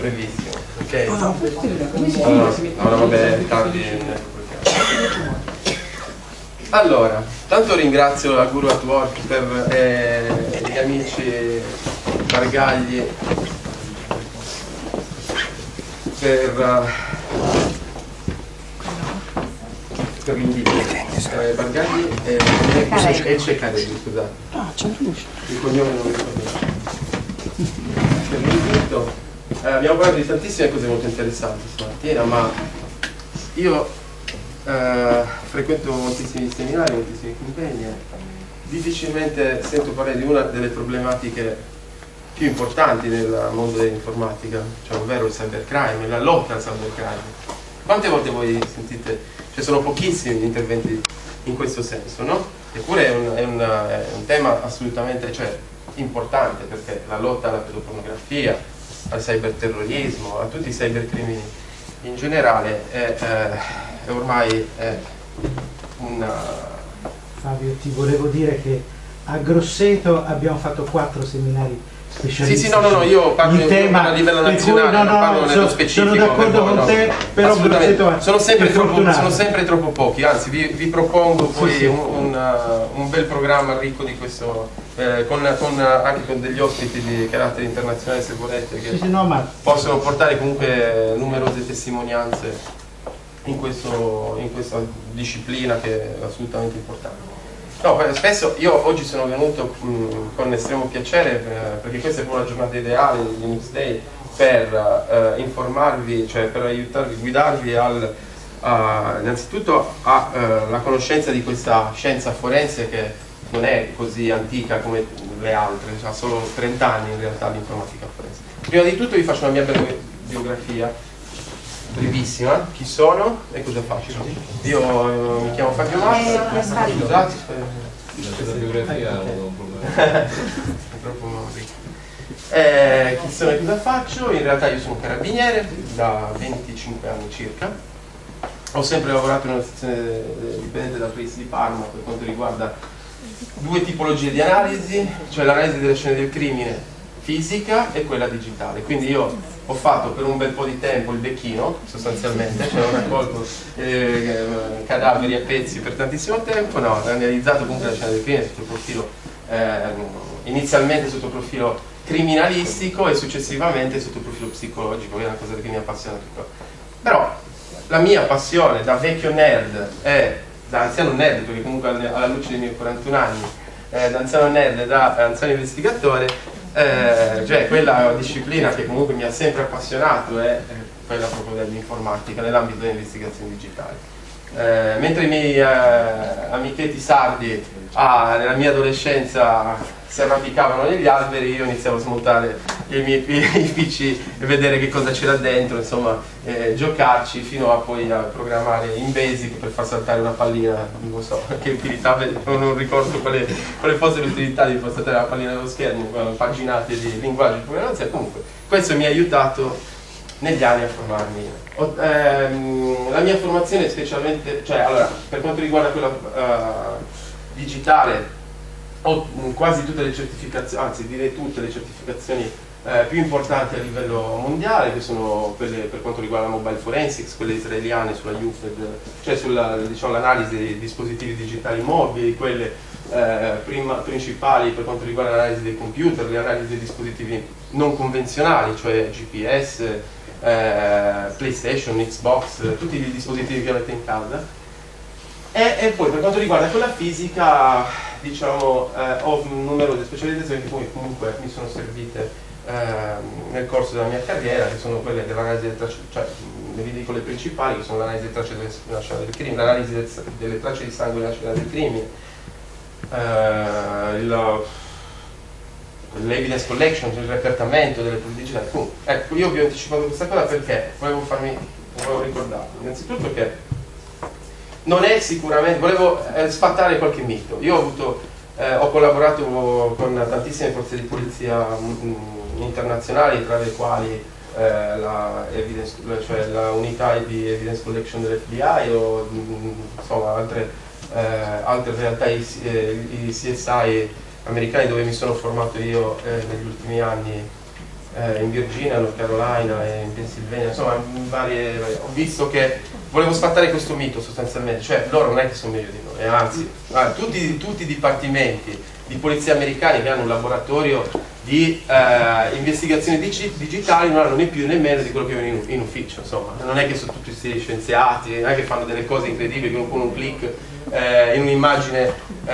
brevissimo, ok? Allora vabbè, tardi. Allora, tanto ringrazio la Guru at Work per gli amici Bargagli per l'invito. Bargagli e Ceccarelli, scusate. Il cognome non mi ricordo. Per l'invito. Abbiamo parlato di tantissime cose molto interessanti stamattina, ma io frequento moltissimi seminari, moltissimi impegni, difficilmente sento parlare di una delle problematiche più importanti nel mondo dell'informatica, cioè ovvero il cybercrime, la lotta al cybercrime. Quante volte voi sentite, cioè sono pochissimi gli interventi in questo senso, no? Eppure è un tema assolutamente, cioè, importante, perché la lotta alla pedopornografia, al cyberterrorismo, a tutti i cybercrimini in generale ormai è una... Fabio, ti volevo dire che a Grosseto abbiamo fatto 4 seminari specialistici. Sì, no, io parlo a livello nazionale, non parlo nello specifico. Sono d'accordo con te, però Grosseto sono sempre troppo pochi, anzi vi propongo poi un bel programma ricco di questo, anche con degli ospiti di carattere internazionale, se volete, che possono portare comunque numerose testimonianze in questa disciplina che è assolutamente importante. No, spesso io oggi sono venuto con estremo piacere perché questa è proprio la giornata ideale di Linux Day per informarvi, cioè per aiutarvi, guidarvi innanzitutto alla conoscenza di questa scienza forense che non è così antica come le altre, ha solo 30 anni in realtà l'informatica forense. Prima di tutto vi faccio una mia breve biografia brevissima, chi sono e cosa faccio. Io mi chiamo Fabio Massa, scusate, la biografia è un problema. Chi sono e cosa faccio? In realtà io sono un carabiniere da 25 anni circa. Ho sempre lavorato in una sezione dipendente dalla Police di Parma per quanto riguarda 2 tipologie di analisi, cioè l'analisi delle scene del crimine fisica e quella digitale. Quindi io ho fatto per un bel po' di tempo il becchino, sostanzialmente, cioè ho raccolto cadaveri a pezzi per tantissimo tempo, ho analizzato comunque la scena del crimine sotto il profilo, inizialmente sotto il profilo criminalistico e successivamente sotto il profilo psicologico, che è una cosa che mi appassiona tutto. Però la mia passione da vecchio nerd e da anziano nerd, perché comunque alla luce dei miei 41 anni, da anziano nerd e da anziano investigatore, cioè quella disciplina che comunque mi ha sempre appassionato è quella proprio dell'informatica nell'ambito delle investigazioni digitali. Mentre i miei amichetti sardi nella mia adolescenza si arrampicavano negli alberi, io iniziavo a smontare i miei PC e vedere che cosa c'era dentro, insomma, giocarci fino a poi a programmare in Basic per far saltare una pallina, non so che utilità, non ricordo quale fosse l'utilità di far saltare la pallina dello schermo, paginate di linguaggio di programmazione. Comunque questo mi ha aiutato negli anni a formarmi. La mia formazione specialmente, cioè allora, per quanto riguarda quella digitale, ho quasi tutte le certificazioni, anzi direi tutte le certificazioni più importanti a livello mondiale, che sono quelle per quanto riguarda la mobile forensics, quelle israeliane sulla UFED, cioè sulla, diciamo, l'analisi dei dispositivi digitali mobili, quelle principali per quanto riguarda l'analisi dei computer, le analisi dei dispositivi non convenzionali, cioè GPS, PlayStation, Xbox, tutti i dispositivi che avete in casa. E poi per quanto riguarda quella fisica, diciamo, ho numerose specializzazioni che poi comunque mi sono servite nel corso della mia carriera, che sono quelle dell'analisi delle tracce, cioè le vi dico le principali, che sono l'analisi delle tracce della scena del crimine, l'analisi delle tracce di sangue nella scena del crimine, l'evidence collection, cioè il repertamento delle prove digitali. Ecco, io vi ho anticipato questa cosa perché volevo ricordarvi, innanzitutto che non è sicuramente, volevo sfatare qualche mito. Io ho collaborato con tantissime forze di polizia internazionali, tra le quali cioè la unità di evidence collection dell'FBI o insomma altre realtà, i CSI americani, dove mi sono formato io negli ultimi anni in Virginia, North Carolina e in Pennsylvania, insomma ho visto che volevo sfatare questo mito sostanzialmente, cioè loro non è che sono meglio di noi, anzi tutti i dipartimenti di polizia americani che hanno un laboratorio di investigazioni digitali non hanno né più né meno di quello che avevano in ufficio, insomma non è che sono tutti questi scienziati, non è che fanno delle cose incredibili con un click in un'immagine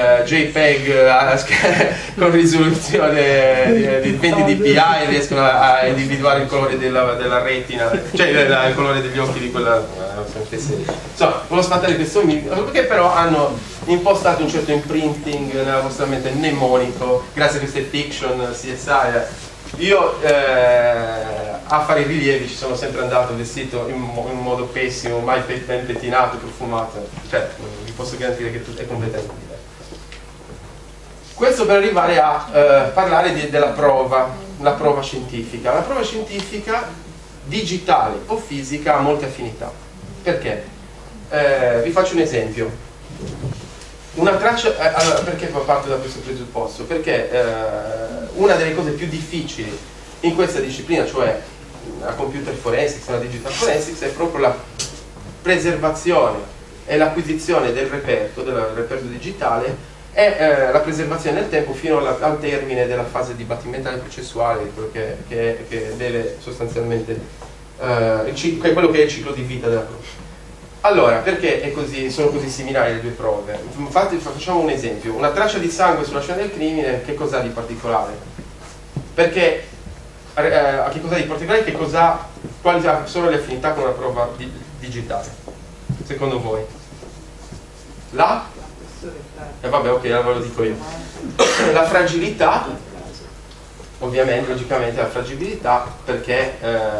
JPEG con risoluzione di 20 dpi riescono a individuare il colore della retina, cioè il colore degli occhi di quella insomma, volevo sfatare questo perché però hanno impostato un certo imprinting nella vostra mente mnemonico grazie a queste fiction CSI. Io a fare i rilievi ci sono sempre andato vestito in un modo pessimo, mai ben pettinato, profumato, cioè vi posso garantire che tutto è completamente diverso. Questo per arrivare a parlare della prova, la prova scientifica. La prova scientifica digitale o fisica ha molte affinità. Perché? Vi faccio un esempio. Una traccia, allora, perché parto da questo presupposto? Perché una delle cose più difficili in questa disciplina, cioè la computer forensics, la digital forensics, è proprio la preservazione e l'acquisizione del reperto digitale e la preservazione nel tempo fino al termine della fase dibattimentale processuale, quello che deve sostanzialmente è quello che è il ciclo di vita della prova. Allora, perché sono così similari le due prove? Infatti facciamo un esempio. Una traccia di sangue sulla scena del crimine, che cos'ha di particolare? Perché, che cos'ha di particolare? Quali sono le affinità con una prova digitale? Secondo voi? Vabbè, ok, allora ve lo dico io. La fragilità, ovviamente, logicamente la fragilità, perché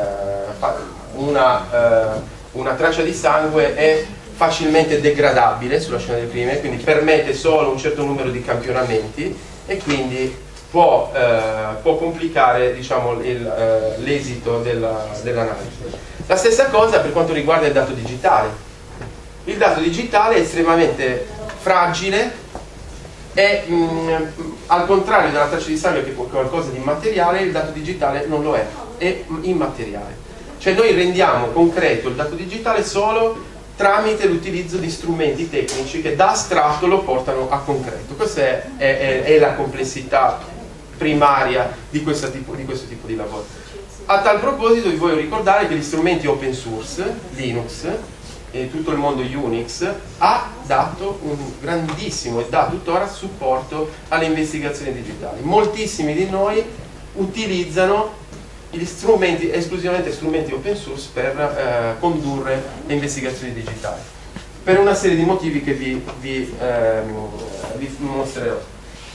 una traccia di sangue è facilmente degradabile sulla scena del crimine, quindi permette solo un certo numero di campionamenti e quindi può complicare, diciamo, l'esito dell'analisi. La stessa cosa per quanto riguarda il dato digitale. Il dato digitale è estremamente fragile e al contrario della traccia di sangue che è qualcosa di immateriale, il dato digitale non lo è immateriale. Cioè noi rendiamo concreto il dato digitale solo tramite l'utilizzo di strumenti tecnici che da astratto lo portano a concreto. Questa è la complessità primaria di questo tipo di lavoro. A tal proposito vi voglio ricordare che gli strumenti open source, Linux e tutto il mondo Unix ha dato un grandissimo e dà tuttora supporto alle investigazioni digitali. Moltissimi di noi utilizzano gli strumenti, esclusivamente strumenti open source per condurre le investigazioni digitali per una serie di motivi che vi mostrerò,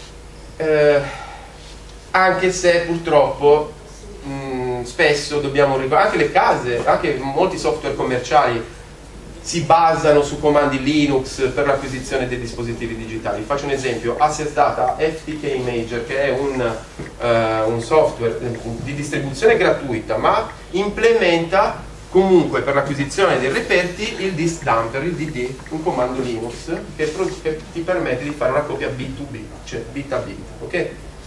anche se purtroppo spesso dobbiamo ricordare, anche le case, anche molti software commerciali si basano su comandi Linux per l'acquisizione dei dispositivi digitali. Faccio un esempio: Access Data FTK Imager, che è un software di distribuzione gratuita, ma implementa comunque per l'acquisizione dei reperti il disk dumper, il DD, un comando Linux che ti permette di fare una copia bit to bit, cioè bit a bit, ok?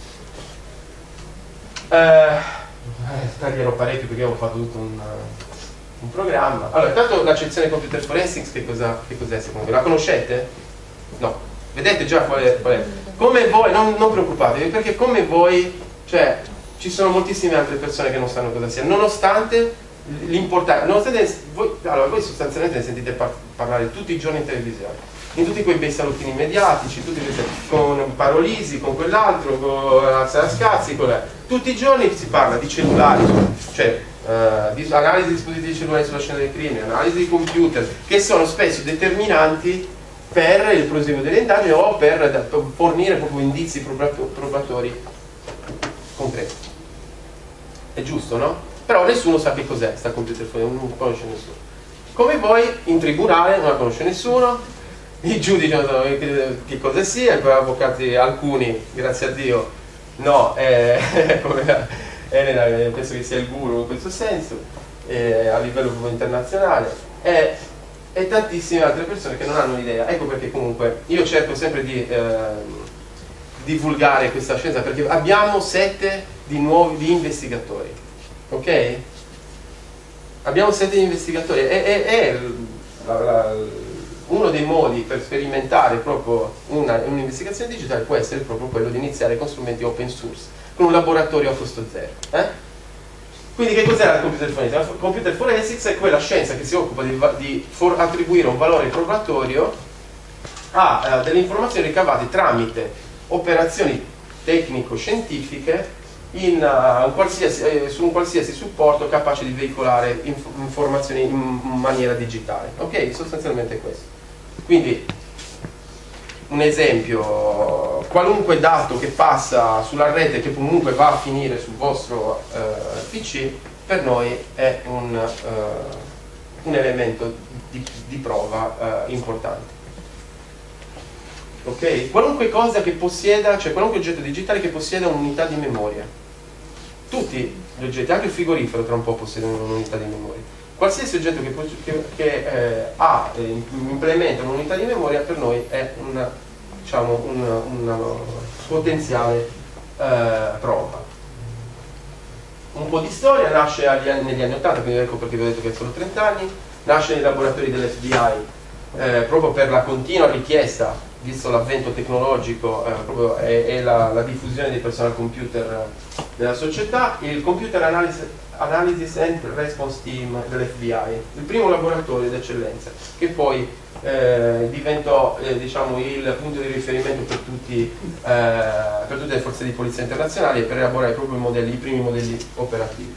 Taglierò parecchio perché ho fatto tutto un programma. Allora, intanto l'accezione computer forensics che cos'è secondo voi? La conoscete? No. Vedete già qual è? Come voi, non preoccupatevi, perché come voi, cioè, ci sono moltissime altre persone che non sanno cosa sia, nonostante l'importanza, voi sostanzialmente ne sentite parlare tutti i giorni in televisione, in tutti quei bei salottini mediatici, con Parolisi, con quell'altro, con Scazzi, tutti i giorni si parla di cellulari, cioè di analisi di dispositivi cellulari sulla scena del crimine, analisi di computer, che sono spesso determinanti per il proseguo delle indagini o per fornire proprio indizi probatori concreti. È giusto, no? Però nessuno sa che cos'è sta computer forensic, non conosce nessuno. Come voi, in tribunale non la conosce nessuno, i giudici non sanno che cosa sia, gli avvocati, alcuni, grazie a Dio, no, come Elena penso che sia il guru in questo senso, a livello proprio internazionale, e tantissime altre persone che non hanno idea. Ecco perché comunque io cerco sempre di divulgare questa scienza, perché abbiamo sete di investigatori. ok? Abbiamo 7 investigatori, uno dei modi per sperimentare proprio un'investigazione digitale può essere proprio quello di iniziare con strumenti open source, con un laboratorio a costo zero. Quindi che cos'è la computer forensics? La computer forensics è quella scienza che si occupa di attribuire un valore probatorio a delle informazioni ricavate tramite operazioni tecnico-scientifiche su un qualsiasi supporto capace di veicolare informazioni in maniera digitale. Ok? Sostanzialmente è questo. Quindi, un esempio, qualunque dato che passa sulla rete che comunque va a finire sul vostro PC, per noi è un elemento di prova importante. Ok? Qualunque cosa che possieda, cioè qualunque oggetto digitale che possieda un'unità di memoria. Tutti gli oggetti, anche il frigorifero tra un po' possiedono un'unità di memoria. Qualsiasi oggetto che implementa un'unità di memoria per noi è una potenziale prova. Un po' di storia, nasce negli anni 80, quindi ecco perché vi ho detto che è solo 30 anni, nasce nei laboratori dell'FBI proprio per la continua richiesta, visto l'avvento tecnologico e la diffusione dei personal computer nella società, il Computer Analysis and Response Team dell'FBI, il primo laboratorio d'eccellenza, che poi diventò diciamo, il punto di riferimento per tutte le forze di polizia internazionali e per elaborare proprio i primi modelli operativi.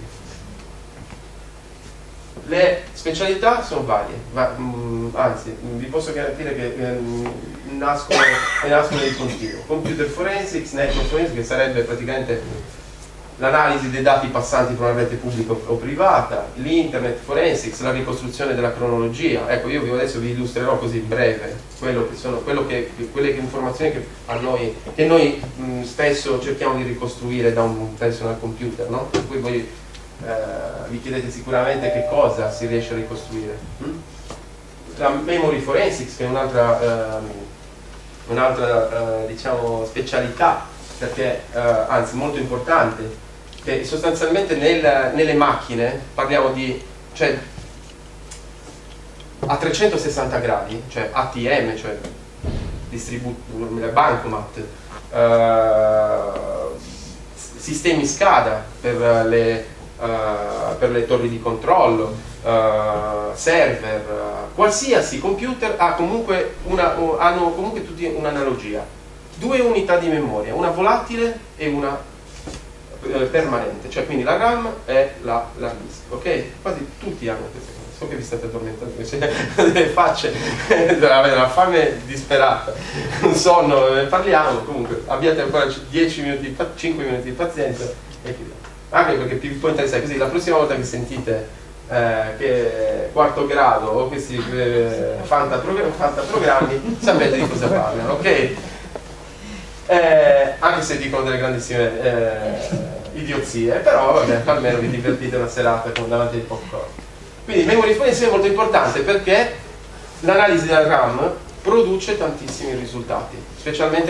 Le specialità sono varie, anzi vi posso garantire che nascono di continuo. Computer forensics, network forensics, che sarebbe praticamente l'analisi dei dati passanti tra una rete pubblica o privata, l'internet forensics, la ricostruzione della cronologia. Ecco, io adesso vi illustrerò così in breve quelle informazioni che noi spesso cerchiamo di ricostruire da un personal computer, no? Per cui voi vi chiedete sicuramente che cosa si riesce a ricostruire. La memory forensics, che è un'altra diciamo, specialità, perché anzi molto importante, che sostanzialmente nelle macchine parliamo di, cioè a 360 gradi, cioè ATM, cioè bancomat, sistemi SCADA per le torri di controllo, server, qualsiasi computer hanno comunque tutti un'analogia: 2 unità di memoria, una volatile e una permanente, cioè quindi la RAM e la disk, ok? Quasi tutti hanno queste cose. So che vi state addormentando, delle facce, avete una fame disperata, un sonno, parliamo, comunque abbiate ancora 10 minuti, 5 minuti di pazienza e chiudiamo. Anche perché vi può interessare, così la prossima volta che sentite che quarto grado o questi fantaprogrammi sapete di cosa parlano, ok? Anche se dicono delle grandissime idiozie, però vabbè, almeno vi divertite una serata davanti ai popcorn. Quindi memory forensics è molto importante perché l'analisi della RAM produce tantissimi risultati, specialmente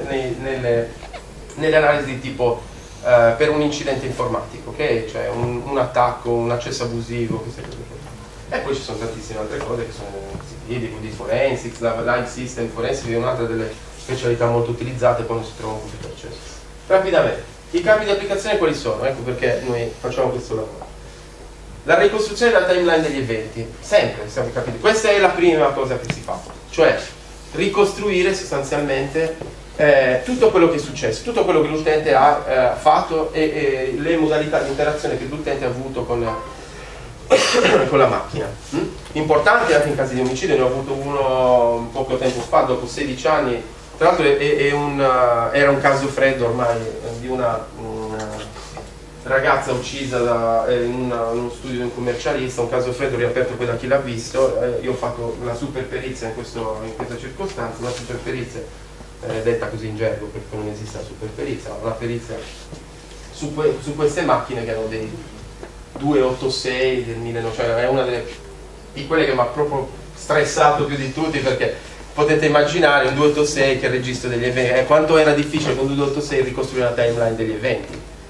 nelle analisi di tipo per un incidente informatico, ok? Cioè un attacco, un accesso abusivo, queste cose. E poi ci sono tantissime altre cose che sono DVD forensics, la live system forensics, è un'altra delle specialità molto utilizzate quando si trova un computer accesso. Rapidamente, i campi di applicazione quali sono? Ecco perché noi facciamo questo lavoro. La ricostruzione della timeline degli eventi, sempre siamo capiti. Questa è la prima cosa che si fa, cioè ricostruire sostanzialmente tutto quello che è successo, tutto quello che l'utente ha fatto e le modalità di interazione che l'utente ha avuto con la macchina. Importante anche in casi di omicidio, ne ho avuto uno poco tempo fa, dopo 16 anni. Tra l'altro era un caso freddo ormai di una ragazza uccisa in uno studio di un commercialista, un caso freddo riaperto poi da chi l'ha visto. Io ho fatto una super perizia in questa circostanza, una super perizia detta così in gergo perché non esiste la super perizia, una perizia su queste macchine che erano dei 286 del 1900, cioè è una di quelle che mi ha proprio stressato più di tutti, perché potete immaginare un 286 che registra degli eventi, quanto era difficile con un 286 ricostruire una timeline degli eventi.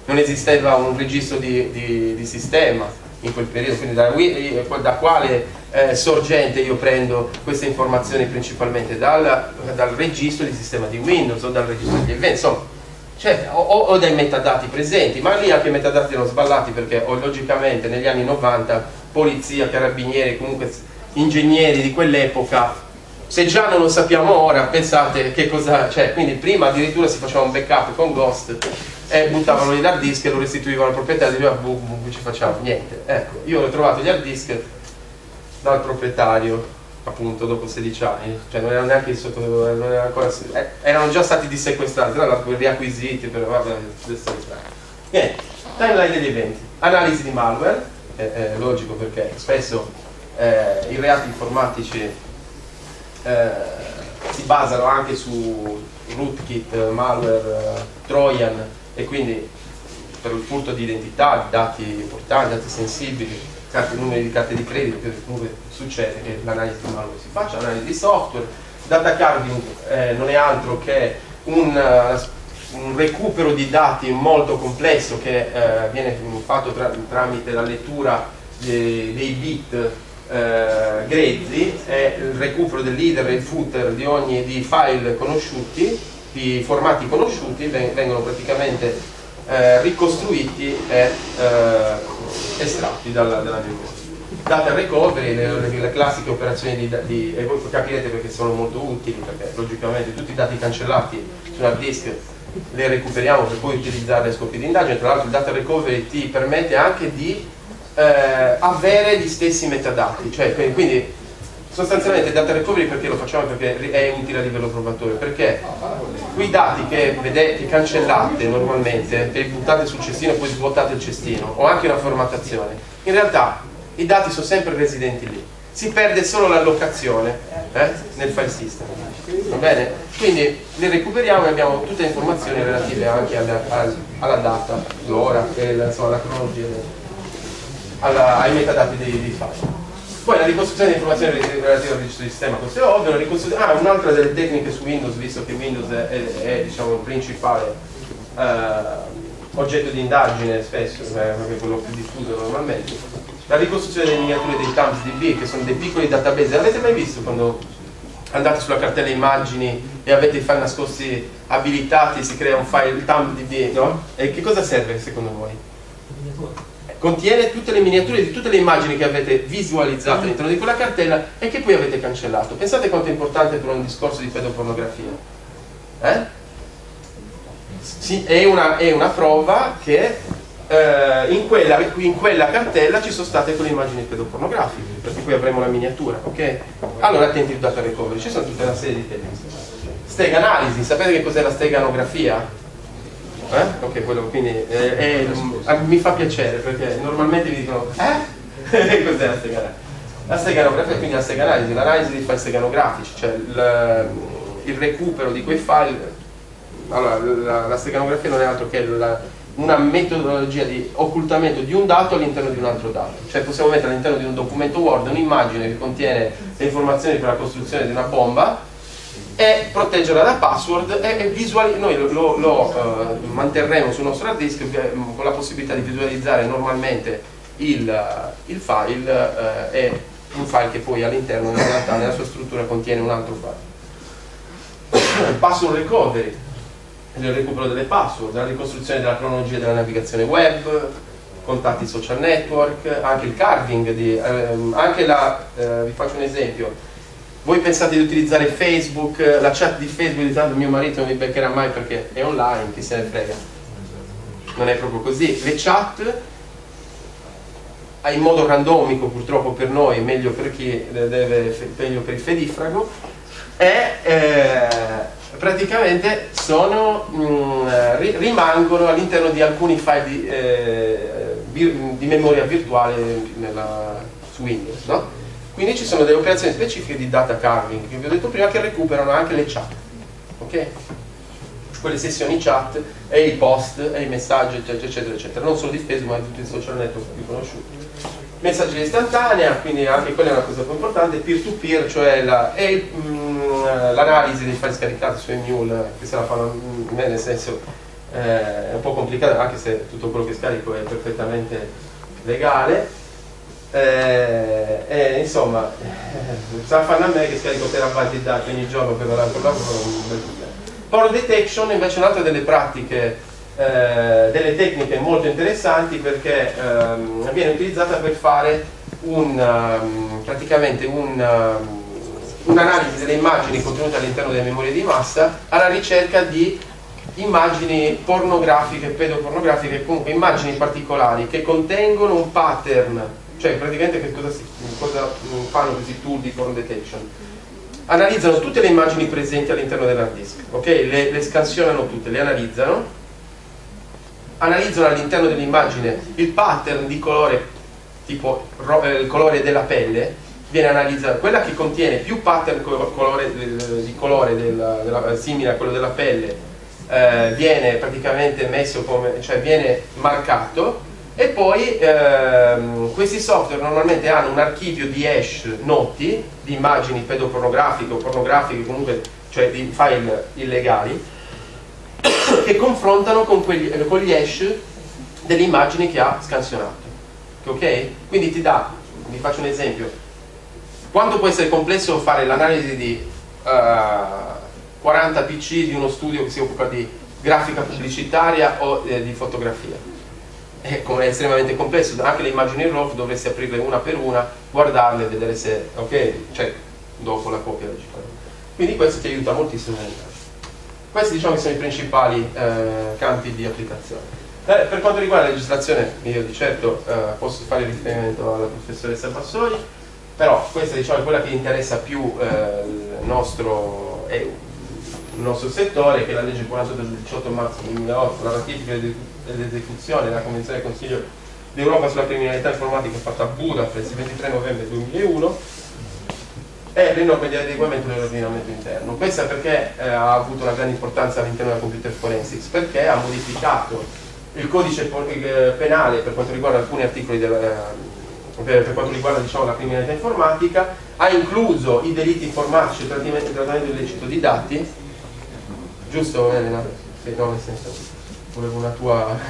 non esisteva un registro di sistema in quel periodo, quindi da quale sorgente io prendo queste informazioni? Principalmente dal registro di sistema di Windows o dal registro degli eventi, insomma, cioè, o dai metadati presenti, ma lì anche i metadati erano sballati, perché logicamente negli anni 90 polizia, carabinieri, comunque ingegneri di quell'epoca, se già non lo sappiamo ora, pensate che cosa c'è. Quindi prima addirittura si faceva un backup con Ghost e buttavano gli hard disk e lo restituivano al proprietario e diceva ci facciamo niente. Ecco, io ho trovato gli hard disk dal proprietario appunto dopo 16 anni, cioè non erano neanche sotto, non era ancora, erano già stati dissequestrati, tra l'altro riacquisiti, per vabbè, niente. Timeline degli eventi, analisi di malware, è logico perché spesso i reati informatici si basano anche su rootkit, malware, trojan, e quindi per il furto di identità, di dati importanti, dati sensibili, numeri di carte di credito, che comunque succede che l'analisi di malware si faccia, analisi di software. Data carving non è altro che un recupero di dati molto complesso che viene fatto tramite la lettura dei bit grezzi, e il recupero del leader e il footer di file conosciuti, di formati conosciuti, vengono praticamente ricostruiti e estratti dalla memoria. Data recovery, le classiche operazioni e voi capirete perché sono molto utili, perché logicamente tutti i dati cancellati su un hard disk le recuperiamo per poi utilizzarli a scopi di indagine. Tra l'altro il data recovery ti permette anche di avere gli stessi metadati, cioè quindi sostanzialmente data recovery perché lo facciamo? Perché è utile a livello probatorio, perché quei dati che vedete cancellate normalmente, che buttate sul cestino e poi svuotate il cestino, o anche una formattazione, in realtà i dati sono sempre residenti lì, si perde solo l'allocazione nel file system, va bene? Quindi li recuperiamo e abbiamo tutte le informazioni relative anche alla data, l'ora, la cronologia, ai metadati dei file. Poi la ricostruzione di informazioni relative al registro di sistema, questo è ovvio. Un'altra delle tecniche su Windows, visto che Windows è diciamo, il principale oggetto di indagine spesso, è quello più diffuso normalmente, la ricostruzione delle miniature dei TAMSDB, che sono dei piccoli database. Avete mai visto quando andate sulla cartella immagini e avete i file nascosti abilitati, si crea un file TAMSDB, no? E che cosa serve secondo voi? Contiene tutte le miniature di tutte le immagini che avete visualizzato all'interno di quella cartella e che poi avete cancellato. Pensate quanto è importante per un discorso di pedopornografia. Sì, è una prova che in quella cartella ci sono state quelle immagini pedopornografiche, perché poi avremo la miniatura, ok? Allora attenti al data recovery, ci sono tutta una serie di tecniche. Steg analisi, sapete che cos'è la steganografia? Ok, quello quindi mi fa piacere perché normalmente mi dicono cos'è la steganografia? La steganografia è quindi la steganalisi, l'analisi dei file steganografici, cioè il recupero di quei file. Allora, la steganografia non è altro che una metodologia di occultamento di un dato all'interno di un altro dato, cioè possiamo mettere all'interno di un documento Word un'immagine che contiene le informazioni per la costruzione di una bomba e proteggerla da password e noi lo manterremo sul nostro hard disk con la possibilità di visualizzare normalmente il file e un file che poi all'interno in realtà nella sua struttura contiene un altro file. Password recovery, il recupero delle password, la ricostruzione della cronologia della navigazione web, contatti social network, anche il carving, vi faccio un esempio. Voi pensate di utilizzare Facebook, la chat di Facebook, tanto mio marito non mi beccherà mai perché è online, chi se ne frega. Non è proprio così. Le chat, in modo randomico purtroppo per noi, meglio per chi meglio per il fedifrago, praticamente rimangono all'interno di alcuni file di memoria virtuale su Windows, no? Quindi ci sono delle operazioni specifiche di data carving che vi ho detto prima che recuperano anche le chat, ok? Quelle sessioni chat e i post e i messaggi eccetera eccetera, non solo di Facebook ma di tutti i social network più conosciuti. Messaggi istantanea, quindi anche quella è una cosa più importante, peer to peer, cioè l'analisi dei file scaricati su Emule, che se la fanno nel senso è un po' complicato, anche se tutto quello che scarico è perfettamente legale. Insomma, sta fanno a me che scarico terabyte di dati ogni giorno per lavorare con lavoro, un bel problema. Port detection invece è un'altra delle pratiche, delle tecniche molto interessanti, perché viene utilizzata per fare praticamente un'analisi delle immagini contenute all'interno delle memorie di massa alla ricerca di immagini pornografiche, pedopornografiche, comunque immagini particolari che contengono un pattern. Cioè praticamente che cosa fanno questi tool di porn detection? Analizzano tutte le immagini presenti all'interno dell'hard disk, ok? Le scansionano tutte, le analizzano all'interno dell'immagine il pattern di colore, tipo il colore della pelle, viene analizzato. Quella che contiene più pattern di colore simile a quello della pelle viene praticamente messo come, cioè viene marcato. E poi questi software normalmente hanno un archivio di hash noti di immagini pedopornografiche o pornografiche, comunque, cioè di file illegali, che confrontano con gli hash delle immagini che ha scansionato. Ok? Quindi vi faccio un esempio. Quanto può essere complesso fare l'analisi di 40 PC di uno studio che si occupa di grafica pubblicitaria o di fotografia? Come è estremamente complesso, anche le immagini RAW dovresti aprirle una per una, guardarle e vedere se ok, cioè dopo la copia digitale. Quindi questo ti aiuta moltissimo nell'indagine. Questi diciamo che sono i principali campi di applicazione. Per quanto riguarda la legislazione, io di certo posso fare riferimento alla professoressa Bassoli, però questa diciamo è quella che interessa più il nostro settore, che è la legge 48 del 18 marzo 2008, la ratifica dell'esecuzione della Convenzione del Consiglio d'Europa sulla criminalità informatica fatta a Budapest il 23 novembre 2001 e le norme di adeguamento dell'ordinamento interno. Questa perché ha avuto una grande importanza all'interno della computer forensics, perché ha modificato il codice penale per quanto riguarda alcuni articoli per quanto riguarda diciamo, la criminalità informatica, ha incluso i delitti informatici, il trattamento illecito di dati, giusto Elena? No, nel senso volevo il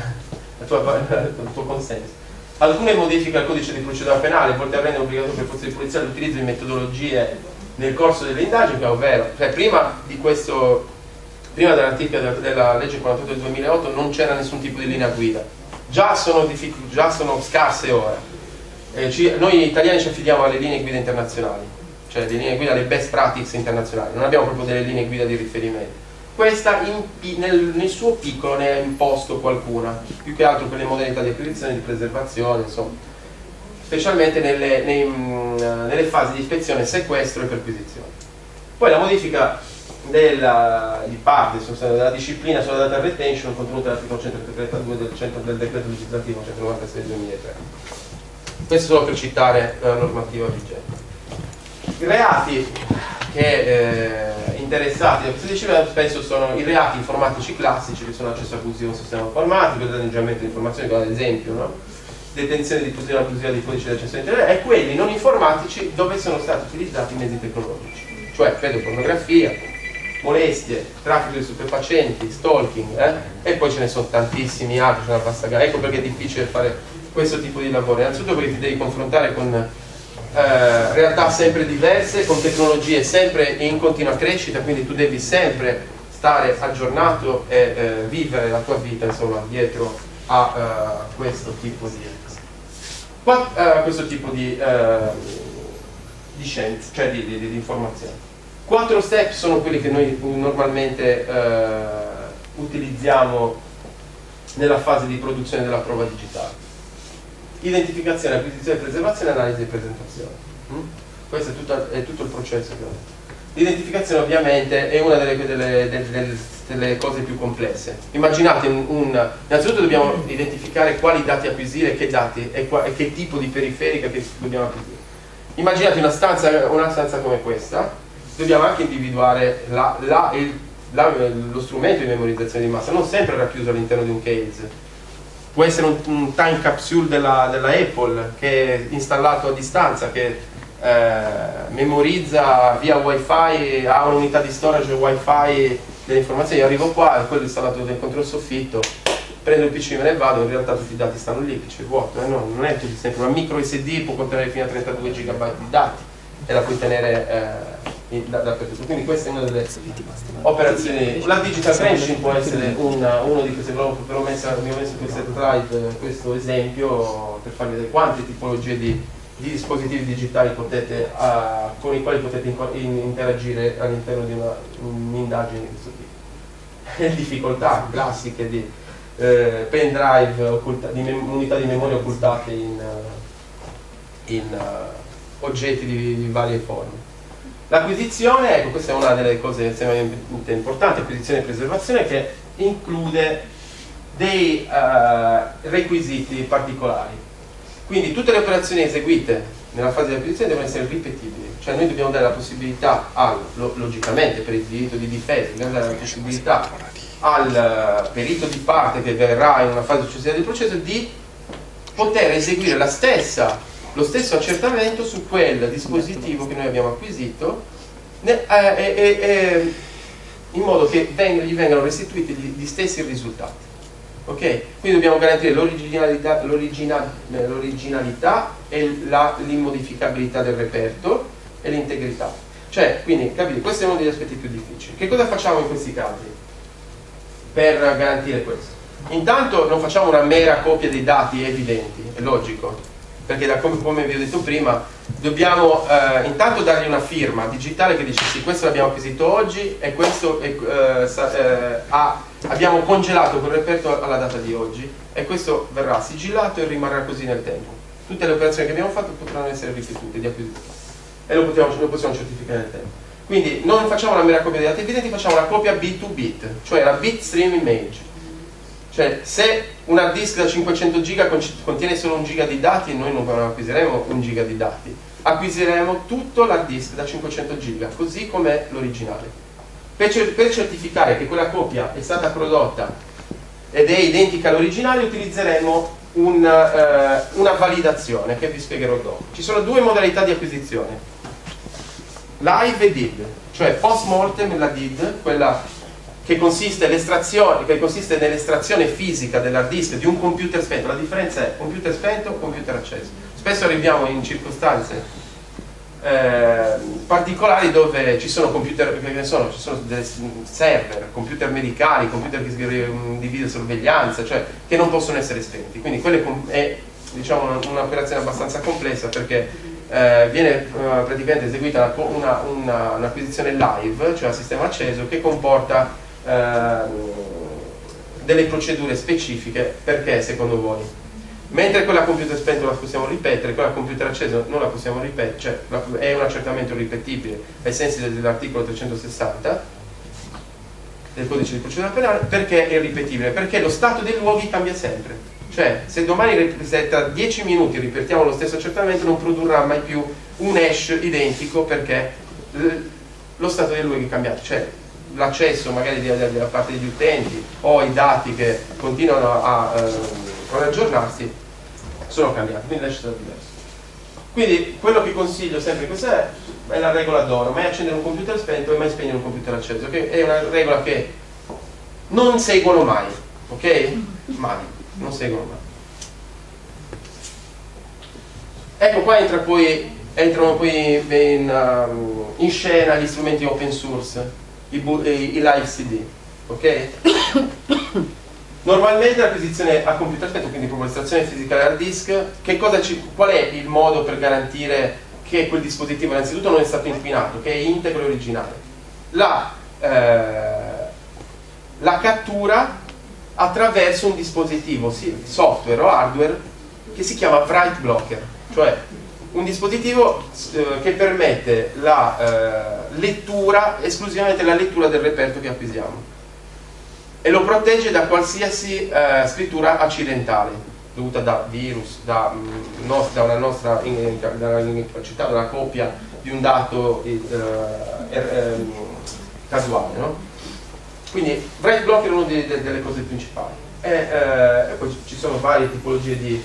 tuo consenso. Alcune modifiche al codice di procedura penale volte a rendere obbligatorio per le forze di polizia l'utilizzo di metodologie nel corso delle indagini, ovvero, cioè prima della ratifica della legge 48 del 2008 non c'era nessun tipo di linea guida, già sono scarse ora. Noi italiani ci affidiamo alle linee guida internazionali, cioè le linee guida, le best practices internazionali, non abbiamo proprio delle linee guida di riferimento. Questa nel suo piccolo ne ha imposto qualcuna, più che altro per le modalità di acquisizione e di preservazione, insomma, specialmente nelle fasi di ispezione, sequestro e perquisizione. Poi la modifica di parte della disciplina sulla data retention contenuta nell'articolo 132 del decreto legislativo 196 del 2003. Questo solo per citare la normativa vigente. I reati interessati da questa disciplina spesso sono i reati informatici classici, che sono accesso abusivo a un sistema informatico, danneggiamento di informazioni, ad esempio, no? Detenzione di diffusione abusiva di codici di accesso a internet, e quelli non informatici dove sono stati utilizzati mezzi tecnologici, cioè pedopornografia, molestie, traffico di stupefacenti, stalking, e poi ce ne sono tantissimi altri, c'è una vasta gara. Ecco perché è difficile fare questo tipo di lavoro, innanzitutto perché ti devi confrontare con realtà sempre diverse, con tecnologie sempre in continua crescita, quindi tu devi sempre stare aggiornato e vivere la tua vita insomma dietro a questo tipo di scienze, cioè di informazioni. 4 step sono quelli che noi normalmente utilizziamo nella fase di produzione della prova digitale: identificazione, acquisizione, preservazione, analisi e presentazione. Questo è tutto il processo. L'identificazione ovviamente è una delle cose più complesse. Immaginate innanzitutto dobbiamo identificare quali dati acquisire, che dati e che tipo di periferica che dobbiamo acquisire. Immaginate una stanza come questa, dobbiamo anche individuare lo strumento di memorizzazione di massa, non sempre racchiuso all'interno di un case. Può essere un time capsule della Apple che è installato a distanza, che memorizza via wifi, ha un'unità di storage wifi delle informazioni. Io arrivo qua, quello installato contro il soffitto, prendo il PC e me ne vado, in realtà tutti i dati stanno lì, c'è vuoto, no, non è tutto sempre. Una micro SD può contenere fino a 32 GB di dati e la puoi tenere dappertutto. Quindi questa è una delle operazioni. La digital branching può essere uno di queste, abbiamo messo in questa slide questo esempio per farvi vedere quante tipologie di dispositivi digitali con i quali potete interagire all'interno di un'indagine di questo tipo. Le difficoltà classiche di pendrive, unità di memoria occultate in oggetti di varie forme. L'acquisizione, ecco, questa è una delle cose estremamente importanti, acquisizione e preservazione, che include dei requisiti particolari. Quindi tutte le operazioni eseguite nella fase di acquisizione devono essere ripetibili, cioè noi dobbiamo dare la possibilità logicamente per il diritto di difesa, dobbiamo dare la possibilità al perito di parte che verrà in una fase successiva del processo di poter eseguire lo stesso accertamento su quel dispositivo che noi abbiamo acquisito in modo che gli vengano restituiti gli stessi risultati. Ok? Quindi dobbiamo garantire l'originalità e l'immodificabilità del reperto e l'integrità. Cioè, quindi, capite, questo è uno degli aspetti più difficili. Che cosa facciamo in questi casi per garantire questo? Intanto non facciamo una mera copia dei dati evidenti, è logico, perché come vi ho detto prima, dobbiamo intanto dargli una firma digitale che dice sì, questo l'abbiamo acquisito oggi e questo abbiamo congelato quel reperto alla data di oggi e questo verrà sigillato e rimarrà così nel tempo. Tutte le operazioni che abbiamo fatto potranno essere ripetute di acquisizione e lo possiamo certificare nel tempo. Quindi non facciamo una mera copia dei dati evidenti, facciamo una copia bit to bit, cioè la bit stream image. Cioè, se un hard disk da 500 giga contiene solo 1 giga di dati, noi non acquisiremo 1 giga di dati, acquisiremo tutto l'hard disk da 500 giga, così come l'originale. Per certificare che quella copia è stata prodotta ed è identica all'originale, utilizzeremo una validazione che vi spiegherò dopo. Ci sono due modalità di acquisizione, live e did, cioè post mortem la did, quella che consiste nell'estrazione fisica dell'hard disk di un computer spento. La differenza è computer spento o computer acceso. Spesso arriviamo in circostanze particolari dove ci sono computer, ci sono dei server, computer medicali, computer che di videosorveglianza, cioè che non possono essere spenti. Quindi quella è, diciamo, un'operazione abbastanza complessa, perché viene praticamente eseguita un'acquisizione live, cioè a sistema acceso, che comporta delle procedure specifiche. Perché secondo voi? Mentre quella computer spento la possiamo ripetere, quella computer acceso non la possiamo ripetere, cioè è un accertamento ripetibile ai sensi dell'articolo 360 del codice di procedura penale. Perché è ripetibile? Perché lo stato dei luoghi cambia sempre, cioè se domani, se tra 10 minuti ripetiamo lo stesso accertamento, non produrrà mai più un hash identico, perché lo stato dei luoghi è cambiato, cioè l'accesso magari da parte degli utenti o i dati che continuano a aggiornarsi sono cambiati, quindi l'hash sarà diverso. Quindi quello che consiglio sempre, questa è la regola d'oro: mai accendere un computer spento e mai spegnere un computer acceso, che è una regola che non seguono mai, ok? Mai, non seguono mai. Ecco, qua entrano poi in scena gli strumenti open source, i live CD, ok? Normalmente l'acquisizione a computer spento, quindi proprio l'estrazione fisica dell'hard disk, qual è il modo per garantire che quel dispositivo innanzitutto non è stato inquinato, che è integro e originale? La cattura attraverso un dispositivo software o hardware che si chiama write blocker, cioè un dispositivo che permette la lettura, esclusivamente la lettura del reperto che acquisiamo, e lo protegge da qualsiasi scrittura accidentale dovuta da virus, da una nostra incapacità, da una copia di un dato casuale, no? Quindi write blocker è una delle cose principali, e poi ci sono varie tipologie di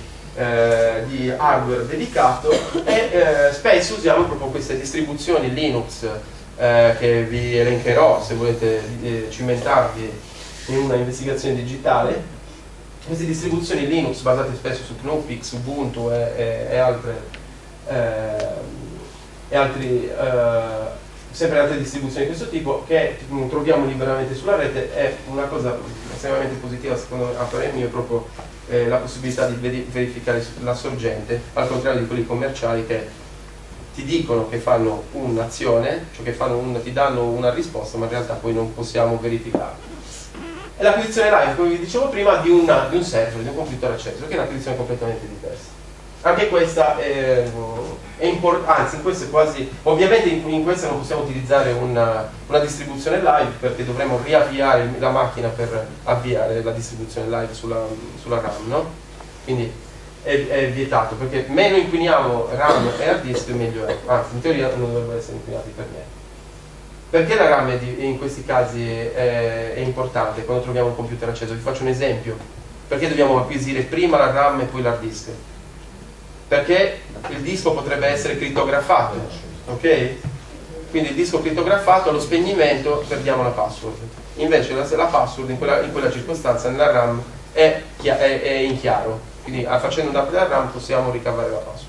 hardware dedicato, e spesso usiamo proprio queste distribuzioni Linux che vi elencherò se volete cimentarvi in una investigazione digitale. Queste distribuzioni Linux basate spesso su GNU/Pix, Ubuntu e sempre altre distribuzioni di questo tipo che troviamo liberamente sulla rete, è una cosa estremamente positiva secondo a parere mio, proprio la possibilità di verificare la sorgente, al contrario di quelli commerciali che ti dicono che fanno un'azione, cioè che ti danno una risposta, ma in realtà poi non possiamo verificarla. E l'acquisizione live, come vi dicevo prima, di un server, di un computer acceso, che è un'acquisizione completamente diversa. Anche questa è importante, anzi in questa è quasi, ovviamente in questa non possiamo utilizzare una distribuzione live perché dovremo riavviare la macchina per avviare la distribuzione live sulla RAM, no? Quindi è vietato, perché meno inquiniamo RAM e hard disk meglio è, anzi in teoria non dovrebbero essere inquinati per niente. Perché la RAM in questi casi è importante quando troviamo un computer acceso? Vi faccio un esempio. Perché dobbiamo acquisire prima la RAM e poi l'hard disk? Perché il disco potrebbe essere crittografato, ok? Quindi il disco crittografato, allo spegnimento perdiamo la password. Invece la password in quella circostanza nella RAM è in chiaro, quindi facendo un update della RAM possiamo ricavare la password.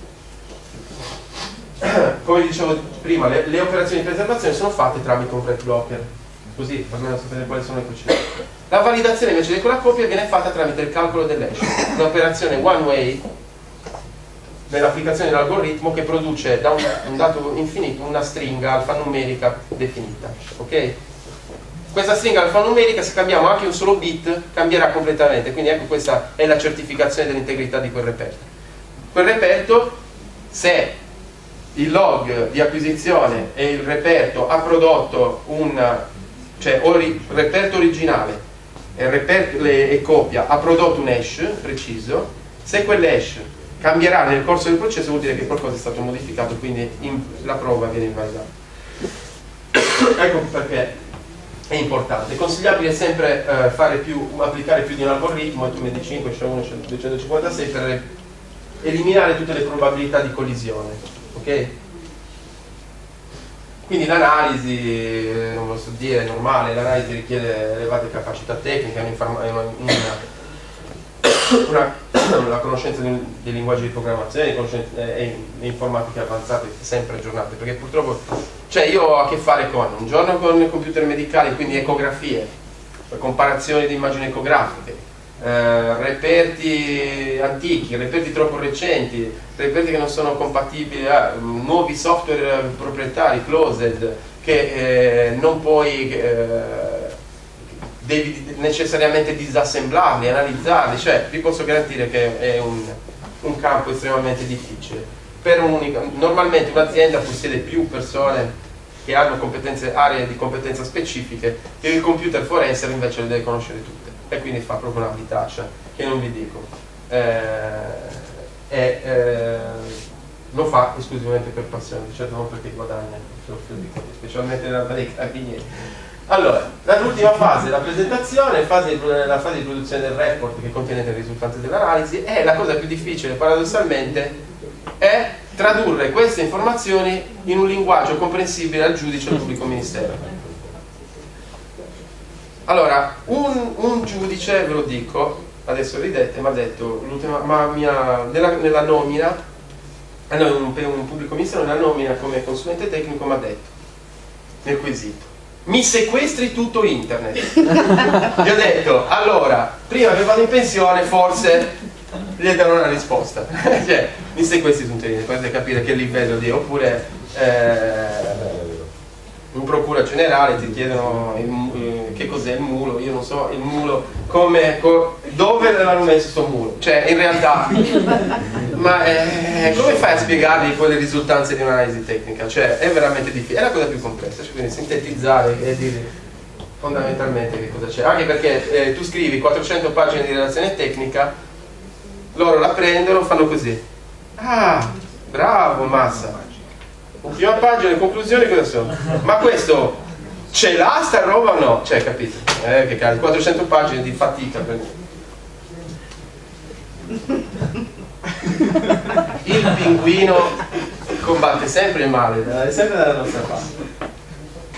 Come dicevo prima, le operazioni di preservazione sono fatte tramite un write blocker, così almeno sapete quali sono le procedure. La validazione invece di quella copia viene fatta tramite il calcolo dell'hash, un'operazione one way nell'applicazione dell'algoritmo che produce da un dato infinito una stringa alfanumerica definita, ok? Questa stringa alfanumerica, se cambiamo anche un solo bit, cambierà completamente, quindi ecco, questa è la certificazione dell'integrità di quel reperto. Quel reperto, se il log di acquisizione e il reperto ha prodotto cioè il reperto originale e copia ha prodotto un hash preciso, se quell'hash cambierà nel corso del processo vuol dire che qualcosa è stato modificato, quindi la prova viene invalidata. Ecco perché è importante. È consigliabile sempre applicare più di un algoritmo, ETUMD5, SHA-1, 256, per eliminare tutte le probabilità di collisione. Ok? Quindi l'analisi, non lo so dire, è normale, l'analisi richiede elevate capacità tecniche, la conoscenza dei linguaggi di programmazione e informatiche avanzate sempre aggiornate, perché purtroppo io ho a che fare un giorno con computer medicali, quindi ecografie, comparazioni di immagini ecografiche, reperti antichi, reperti troppo recenti, reperti che non sono compatibili a nuovi software proprietari, closed, che non puoi devi necessariamente disassemblarli, analizzarli, cioè vi posso garantire che è un campo estremamente difficile. Normalmente un'azienda possiede più persone che hanno aree di competenza specifiche, e il computer forense invece le deve conoscere tutte, e quindi fa proprio una vitaccia che non vi dico. Lo fa esclusivamente per passione, certo non perché guadagna, specialmente nella fase dei carabinieri. Allora, l'ultima fase, la presentazione, la fase di produzione del report che contiene le risultanti dell'analisi, e la cosa più difficile paradossalmente è tradurre queste informazioni in un linguaggio comprensibile al giudice o al pubblico ministero. Allora, un giudice, ve lo dico, adesso ridete, mi ha detto, nella nomina, un pubblico ministero nella nomina come consulente tecnico mi ha detto, nel quesito, mi sequestri tutto internet. Gli ho detto, allora, prima che vado in pensione forse gli darò una risposta. Cioè, mi sequestri tutto internet, potete capire che livello di... Oppure in procura generale ti chiedono che cos'è il mulo, io non so il mulo, dove l'hanno messo sto mulo, cioè in realtà ma come fai a spiegargli quelle risultanze di un'analisi tecnica? Cioè è veramente difficile, è la cosa più complessa, cioè, quindi sintetizzare e dire fondamentalmente che cosa c'è, anche perché tu scrivi 400 pagine di relazione tecnica, loro la prendono, fanno così, ah bravo Massa, prima pagina, le conclusioni cosa sono? Ma questo ce l'ha sta roba o no? Cioè, capite? Che cazzo, 400 pagine di fatica per... Il pinguino combatte sempre il male, è sempre dalla nostra parte.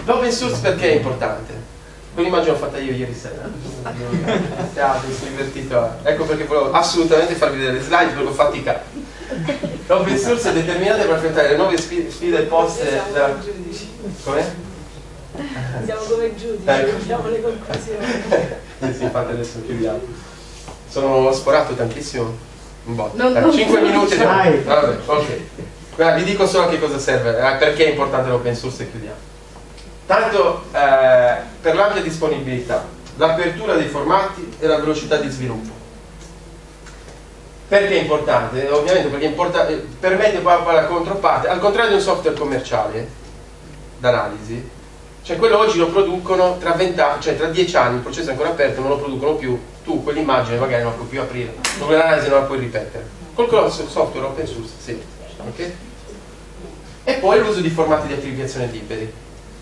L'open source perché è importante? Quell'immagine l'ho fatta io ieri sera. Mi sono divertito. Ecco perché volevo assolutamente farvi vedere le slide perché ho fatica. L'open source è determinante per affrontare le nuove sfide poste da... Come? Siamo come giudici, abbiamo le conclusioni. Sì, infatti adesso chiudiamo. Sono sforato tantissimo. Un botto. Non 5 minuti. Vai. Vabbè, ok. Guarda, vi dico solo che cosa serve, perché è importante l'open source e chiudiamo. Tanto per l'ampia disponibilità, l'apertura dei formati e la velocità di sviluppo. Perché è importante? Ovviamente perché permette poi alla controparte, al contrario di un software commerciale d'analisi, cioè quello oggi lo producono tra 20 anni, cioè tra 10 anni il processo è ancora aperto, non lo producono più, tu quell'immagine magari non la puoi più aprire, quell'analisi non la puoi ripetere. Col software open source sì. Okay? E poi l'uso di formati di archiviazione liberi.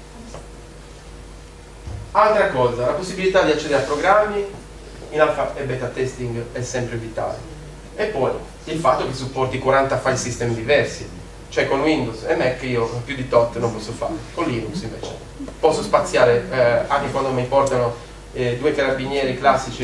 Altra cosa, la possibilità di accedere a programmi in alfa e beta testing è sempre vitale. E poi il fatto che supporti 40 file system diversi, cioè con Windows e Mac io più di tot non posso fare, con Linux invece posso spaziare anche quando mi portano due carabinieri classici,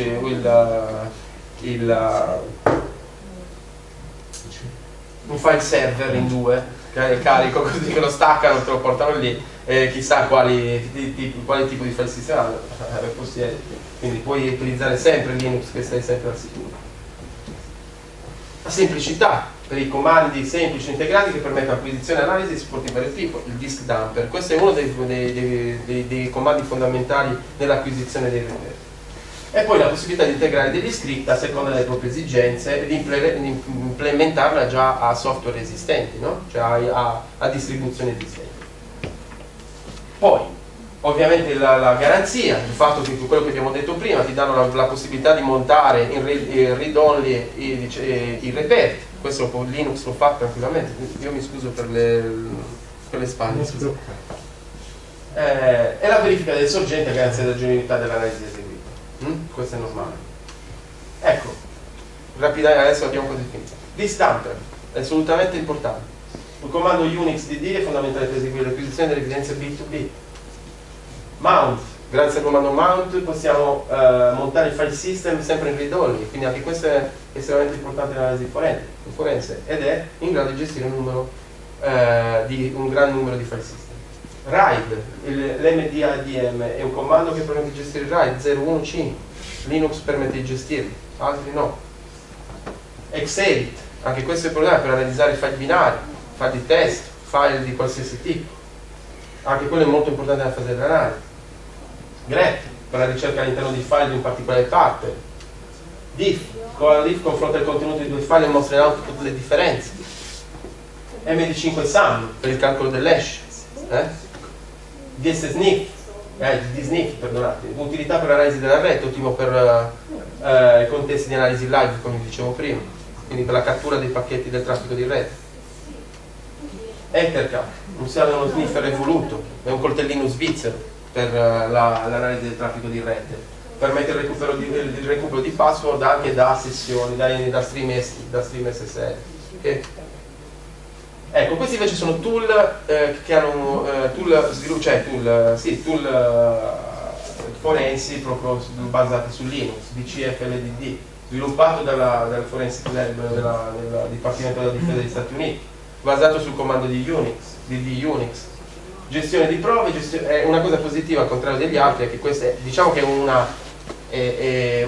un file server in due, carico così che lo staccano, te lo portano lì, chissà quale tipo di file system hanno, quindi puoi utilizzare sempre Linux che stai sempre al sicuro. La semplicità per i comandi semplici integrati che permettono acquisizione e analisi di supporti di vario tipo, il disk dumper. Questo è uno dei comandi fondamentali nell'acquisizione dei reperti. E poi la possibilità di integrare degli script a seconda delle proprie esigenze e di implementarla già a software esistenti, no? Cioè a distribuzioni esistenti. Poi, ovviamente la garanzia, il fatto che quello che abbiamo detto prima ti danno la possibilità di montare in read-only i reperti. Questo Linux lo fa tranquillamente. Io mi scuso per le spalle. E la verifica del sorgente a garanzia della genuinità dell'analisi eseguita. Questo è normale. Ecco, rapidamente adesso abbiamo quasi finito. Disk dumper è assolutamente importante. Il comando Unix dd è fondamentale per eseguire l'acquisizione delle evidenze B2B. Mount, grazie al comando mount possiamo montare il file system sempre in read-only, quindi anche questo è estremamente importante nell'analisi forense ed è in grado di gestire un gran numero di file system. RAID, l'MDADM è un comando che permette di gestire il RAID 015, Linux permette di gestirli, altri no. Xedit, anche questo è il problema per analizzare file binari, file di testo, file di qualsiasi tipo, anche quello è molto importante nella fase dell'analisi. grep per la ricerca all'interno di file di un particolare pattern. diff, con la diff confronta il contenuto di due file e mostra in output le differenze. MD5 per il calcolo dell'hash. DSSNIF, DSNIF, perdonate, utilità per l'analisi della rete, ottimo per i contesti di analisi live, come dicevo prima, quindi per la cattura dei pacchetti del traffico di rete. Ethercat, uno sniffer evoluto, è un coltellino svizzero per l'analisi del traffico di rete, permette il recupero di password anche da sessioni, da stream SSL. Okay? Ecco, questi invece sono tool che hanno tool forensi proprio basati su Linux, DCF-LDD, sviluppato dal Forensic Lab del Dipartimento della Difesa degli Stati Uniti, basato sul comando di Unix. Gestione di prove, è una cosa positiva al contrario degli altri, è che questa diciamo che è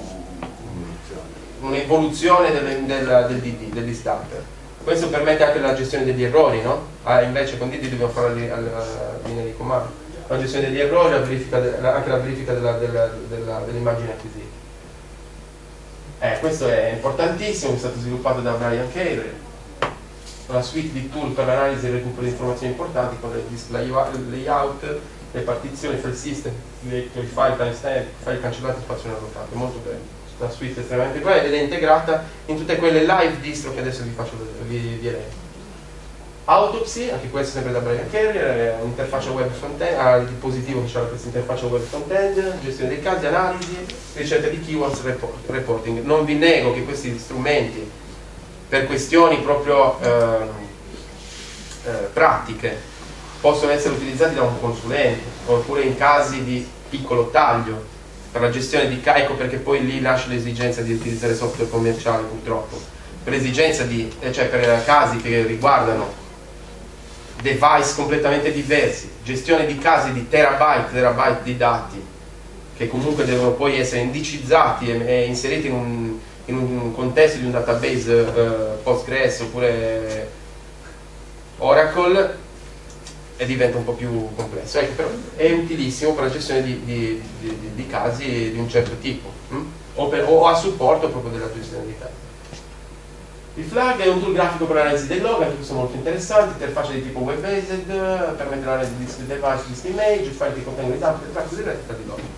un'evoluzione del DD, del disk dumper. Questo permette anche la gestione degli errori, no? Invece con DD dobbiamo fare alla linea di comando. La gestione degli errori, anche la verifica dell'immagine acquisita. Questo è importantissimo, è stato sviluppato da Brian Carey, una suite di tool per l'analisi e il recupero di informazioni importanti con il disk layout, le partizioni, file system, directory file, timestamp, file cancellati, spazio non allocato, molto bene. Una suite estremamente breve ed è integrata in tutte quelle live distro che adesso vi elenco. Autopsy, anche questo sempre da Brian Carrier, interfaccia web front-end, il dispositivo che ha questa interfaccia web front-end, gestione dei casi, analisi, ricerca di keywords, reporting. Non vi nego che questi strumenti, per questioni proprio pratiche, possono essere utilizzati da un consulente, oppure in casi di piccolo taglio, per la gestione di ecco perché poi lì nasce l'esigenza di utilizzare software commerciale purtroppo, per l'esigenza di, cioè per casi che riguardano device completamente diversi, gestione di casi di terabyte di dati, che comunque devono poi essere indicizzati e inseriti in un contesto di un database Postgres oppure Oracle, e diventa un po' più complesso. Ecco, però è utilissimo per la gestione di casi di un certo tipo, o a supporto proprio della gestione di casi. Il flag è un tool grafico per l'analisi dei log, anche questo molto interessante, interfaccia di tipo web-based, permette l'analisi di discrete device, list image, file che contengono i dati del traccio diretta di log.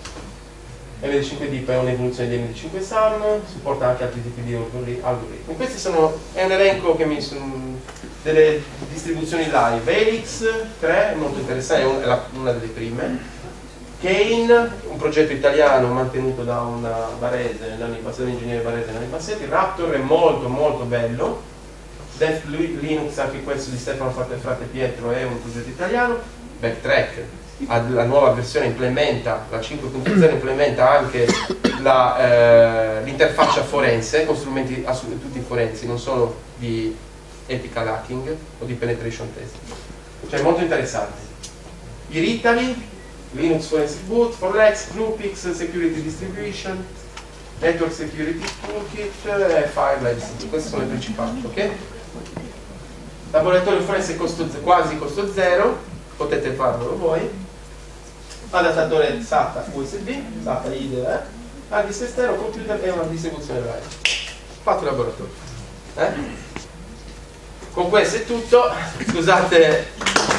MD5D è un'evoluzione di MD5 SAM, supporta anche altri tipi di algoritmi. Questi è un elenco che delle distribuzioni live. Helix 3 è molto interessante, è una delle prime. Kane, un progetto italiano mantenuto da un ingegnere barese Nanni Bassetti. Raptor è molto molto bello. Death Linux, anche questo di Stefano Frate Pietro, è un progetto italiano. Backtrack, la nuova versione implementa, la 5.0 implementa anche l'interfaccia forense con strumenti tutti forensi, non solo di ethical hacking o di penetration testing. Cioè molto interessante. I Ritali, Linux Forensic Boot, Forlex, Knupix, Security Distribution, Network Security Toolkit e Firelabs. Queste sono le principali, ok? Laboratorio forense quasi costo zero, potete farlo voi. Adattatore SATA USB, SATA IDE, hard disk esterno, computer e una distribuzione live. Fatto il laboratorio. Con questo è tutto. Scusate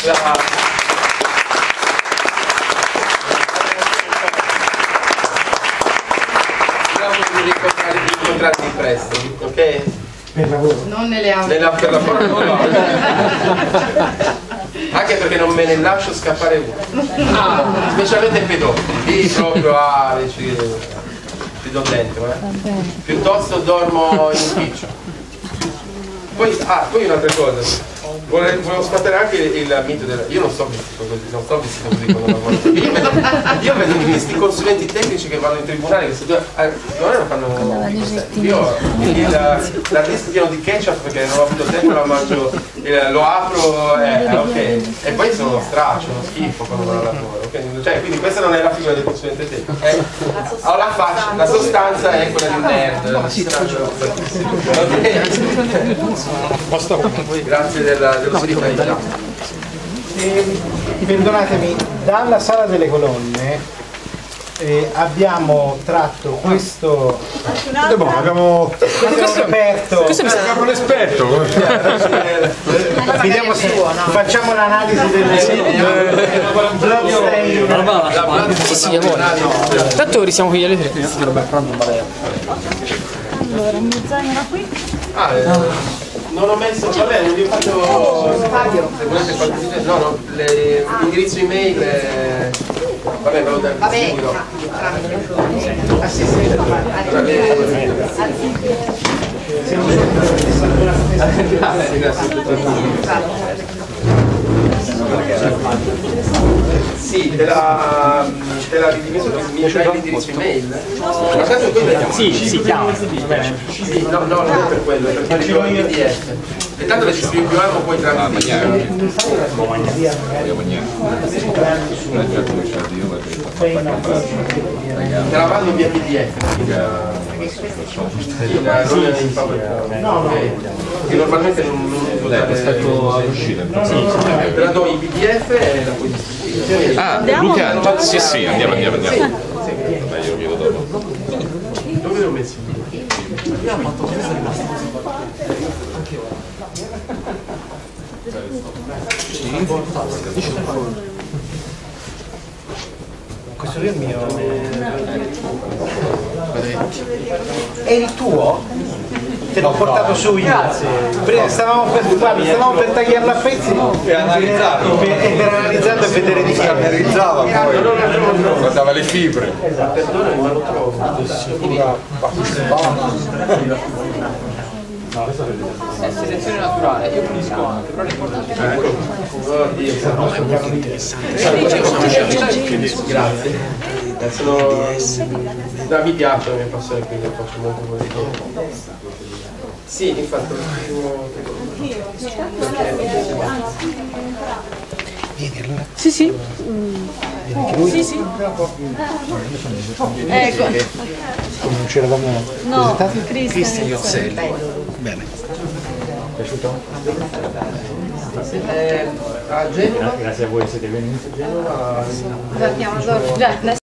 di incontrarvi presto, ok? Per lavoro. Non nelle auto. Per la fortuna. Anche perché non me ne lascio scappare uno. Specialmente i pedofili. Lì proprio ci do dentro, Piuttosto dormo in ufficio. Poi un'altra cosa. Volevo sfatare anche il mito io non sto vestito così quando lavoro. Io vedo questi consulenti tecnici che vanno in tribunale, che non fanno io la lista pieno di ketchup perché non ho avuto tempo, la mangio, lo apro ok, e poi sono uno straccio, uno schifo quando vado al lavoro, okay? Cioè, quindi questa non è la figura del consulente tecnico, ho la faccia, la sostanza è quella di un nerd. Grazie dell'ospitalità. Perdonatemi, dalla sala delle colonne abbiamo tratto questo abbiamo esperto. Abbiamo un esperto. Vediamo se facciamo l'analisi del blood Sì, tanto siamo qui alle 3. Allora, il mio zaino qui. Non ho messo, vabbè, non vi ho fatto se volete qualche no, l'indirizzo email vabbè, ve lo do subito. Ah sì, sì. Sì, te la ridiviso mi c'è l'indirizzo email? Sì, chiama. Sì, no, non è per quello, perché ci in PDF. E tanto le distribuiamo poi tramite te la mando via PDF. Che normalmente non uso te la do in PDF e la puoi distribuire. Ah, Luca, sì, andiamo. Vabbè, io lo chiedo dopo. Dove l'ho messo? Questo qui è il mio. È il tuo? Te l'ho portato su io. Grazie. Stavamo per tagliarlo a pezzi e analizzarlo. E per analizzarlo e vedere di che. Analizzava poi, guardava le fibre. Perdone, ma lo trovo. È selezione naturale, io pulisco anche, però l'importante è che Grazie. No, mi piacciono le mie passioni, quindi faccio molto volentieri. Sì, infatti lo scrivo. Vieni allora. Sì, sì. Sì, sì. Ecco. Come non ci eravamo No, presentati? Cristian Iozzelli. Bene. Piaciuto? A Genova? Grazie a voi siete venuti a Genova. Già,